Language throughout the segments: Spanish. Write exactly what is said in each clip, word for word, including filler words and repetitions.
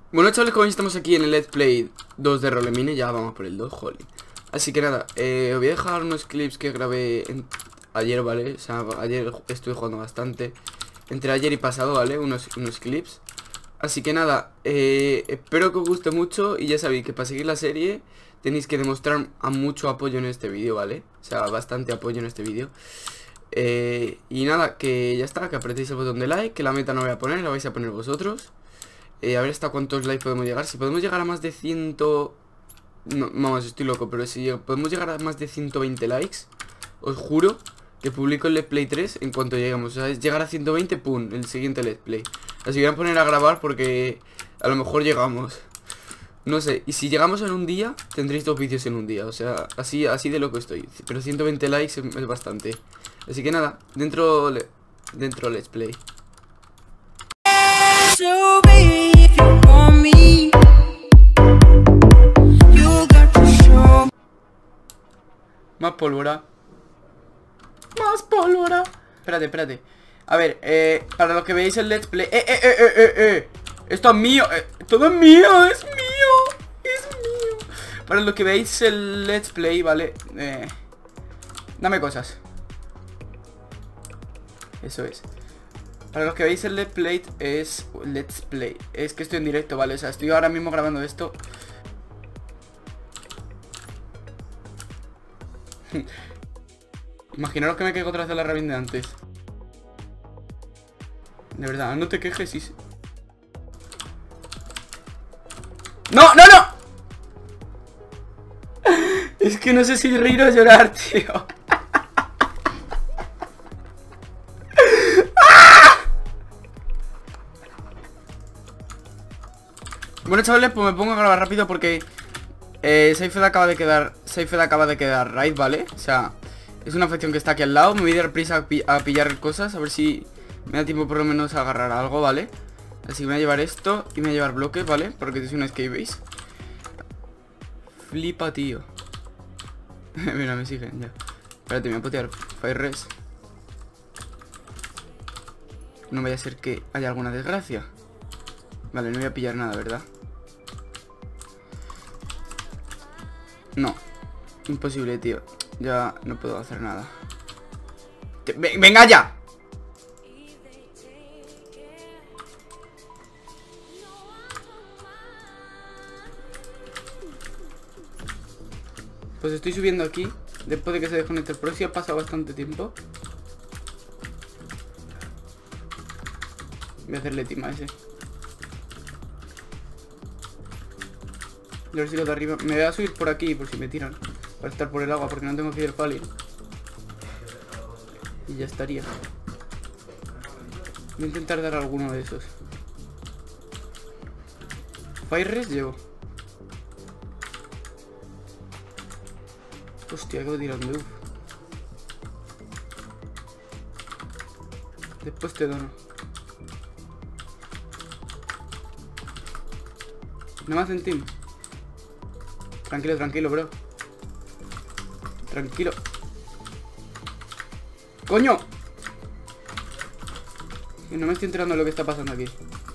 Bueno, chavales, como estamos aquí en el Let's Play dos de Rolemine, ya vamos por el dos, jolly. Así que nada, eh, os voy a dejar unos clips que grabé en... ayer, ¿vale? O sea, ayer estuve jugando bastante. Entre ayer y pasado, ¿vale? Unos, unos clips. Así que nada, eh, espero que os guste mucho. Y ya sabéis que para seguir la serie tenéis que demostrar a mucho apoyo en este vídeo, ¿vale? O sea, bastante apoyo en este vídeo. eh, Y nada, que ya está, que apretéis el botón de like. Que la meta no voy a poner, la vais a poner vosotros. Eh, a ver hasta cuántos likes podemos llegar. Si podemos llegar a más de cien... No, vamos, estoy loco. Pero si podemos llegar a más de ciento veinte likes, os juro que publico el Let's Play tres en cuanto lleguemos. O sea, es llegar a ciento veinte, pum, el siguiente Let's Play. Así que voy a poner a grabar porque a lo mejor llegamos. No sé, y si llegamos en un día, tendréis dos vídeos en un día. O sea, así, así de loco estoy. Pero ciento veinte likes es, es bastante. Así que nada, dentro, dentro Let's Play. So baby, if you want me, you got to show. Más pólvora. Más pólvora. Espérate, espérate. A ver, eh, para los que veáis el Let's Play. Eh, eh, eh, eh, eh, eh. Esto es mío. Eh, todo es mío, es mío. Es mío. Para los que veáis el Let's Play, ¿vale? Eh, dame cosas. Eso es. Para los que veis el Let's Play es... Let's Play. Es que estoy en directo, ¿vale? O sea, estoy ahora mismo grabando esto. Imaginaros que me caigo otra vez de la rabia de antes. De verdad, no te quejes y... ¡No, no, no! Es que no sé si reír o llorar, tío. Bueno, chavales, pues me pongo a grabar rápido porque eh, Seifed acaba de quedar Seifed acaba de quedar raid, ¿vale? O sea, es una facción que está aquí al lado. Me voy a dar prisa a, pi a pillar cosas, a ver si me da tiempo por lo menos a agarrar algo, ¿vale? Así que me voy a llevar esto y me voy a llevar bloques, ¿vale? Porque es una escape base. Flipa, tío. Mira, me siguen ya. Espérate, me voy a potear Fire Res. No vaya a ser que haya alguna desgracia. Vale, no voy a pillar nada, ¿verdad? No, imposible, tío. Ya no puedo hacer nada. ¡Venga ya! Pues estoy subiendo aquí después de que se desconecte el proxy. Ha pasado bastante tiempo. Voy a hacerle team a ese. A ver si los de arriba... Me voy a subir por aquí por si me tiran. Para estar por el agua porque no tengo que ir al pali. Y ya estaría. Voy a intentar dar alguno de esos. Fire Res llevo. Hostia, acabo tirando. Uf. Después te dono. No me hacen team. Tranquilo, tranquilo, bro. Tranquilo. ¡Coño! No me estoy enterando de lo que está pasando aquí.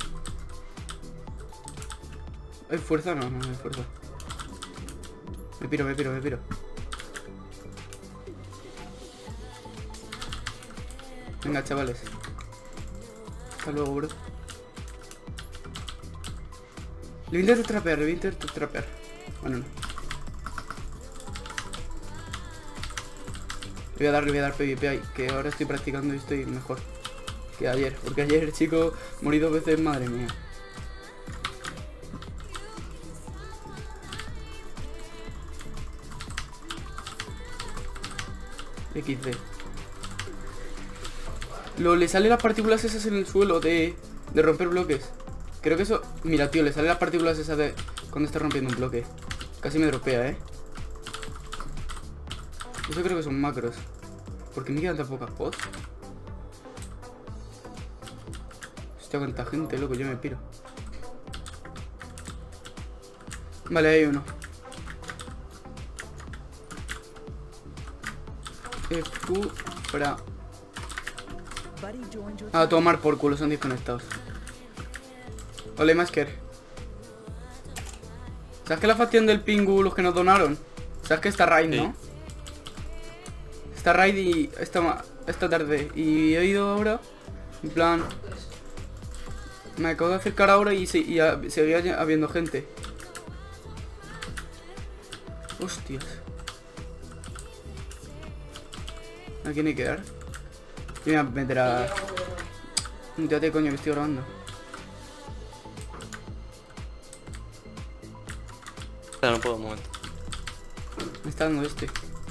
¿Hay fuerza? No, no, no hay fuerza. Me piro, me piro, me piro. Venga, chavales. Hasta luego, bro. Le voy a intentar trapear, le voy a intentar trapear. Bueno, no. Le voy a dar, le voy a dar PvP ahí, que ahora estoy practicando y estoy mejor que ayer. Porque ayer, chico, morí dos veces, madre mía. equis de. Lo, le salen las partículas esas en el suelo de, de romper bloques. Creo que eso... Mira, tío, le salen las partículas esas de... Cuando está rompiendo un bloque. Casi me dropea, ¿eh? Eso creo que son macros. ¿Por qué me quedan tan pocas pods? Hostia, cuánta gente, loco, yo me piro. Vale, hay uno. Q para... A tomar por culo, son desconectados. Hola, Masker. ¿Sabes que la facción del Pingu, los que nos donaron? ¿Sabes que está raid, Sí. no? Está raid y esta, ma- esta tarde. Y he ido ahora, en plan... Me acabo de acercar ahora y, se, y a- seguía ya habiendo gente. Hostias. ¿A quién hay que dar? Yo me voy a meter a... Muteate, coño, que estoy grabando. Espera, no puedo un momento. Me está dando este.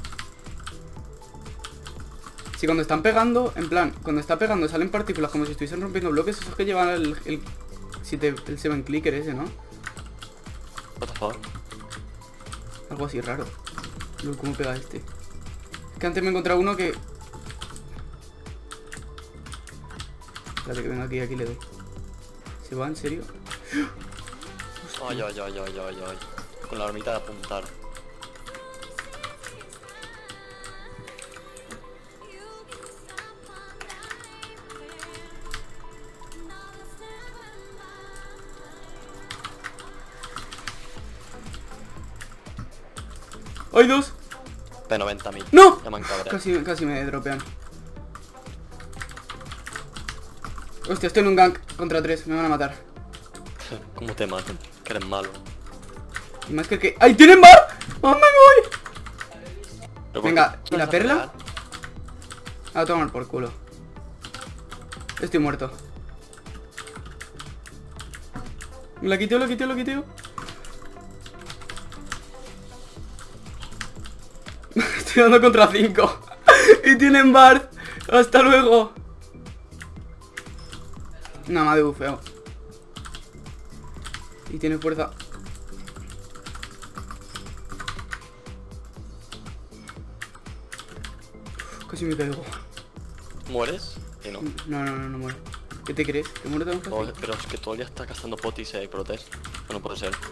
Si cuando están pegando, en plan, cuando está pegando salen partículas como si estuviesen rompiendo bloques, esos que llevan el... el, siete- el seven clicker ese, ¿no? What the fuck. Algo así raro. Lol, ¿cómo pega este? Es que antes me he encontrado uno que... Espérate que venga aquí, aquí le doy. ¿Se va? ¿En serio? Ay, ay, ay, ay, ay, ay. Con la hormita de apuntar. ¡Hay dos! P noventa mil. ¡No! Ya me han cabreado. Casi, casi me dropean. Hostia, estoy en un gank contra tres, me van a matar. ¿Cómo te matan? Que eres malo. Y más que que... ¡Ay, tienen bar! ¡Oh, me voy! Pero Venga, ¿por qué ¿y la vas a perla? pegar? A tomar por culo. Estoy muerto. La quiteo, la quiteo, la quiteo. Estoy dando contra cinco. Y tienen bar. Hasta luego. Nada más de bufeo. Y tiene fuerza. Casi me caigo. ¿Mueres? Y no. No, no, no, no muero. ¿Qué te crees? ¿Que muero tan fácil? Oh, pero es que todo el día está gastando potis y protes. No puede ser.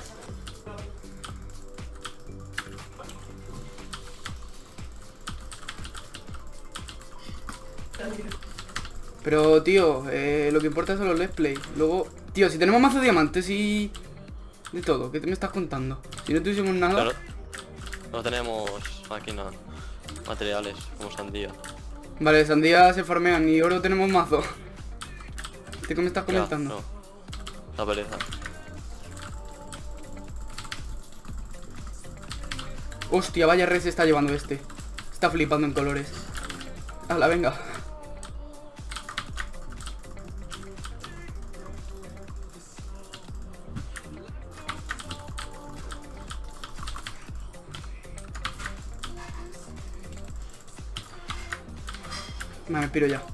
Pero, tío, eh, lo que importa son los let's play. Luego, tío, si tenemos mazo de diamantes y... de todo, ¿qué te me estás contando? Si no tuviésemos nada... Claro. No tenemos máquinas, materiales, como sandía. Vale, sandía se farmean y oro tenemos mazo. ¿Qué me estás Ya, comentando? no. La pereza. Hostia, vaya red se está llevando este. Está flipando en colores. Hala, venga. Vale, me piro ya.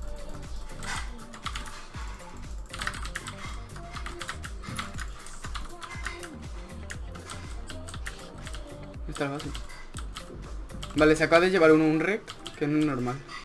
Está la base. Vale, se acaba de llevar uno un rec, que no es normal.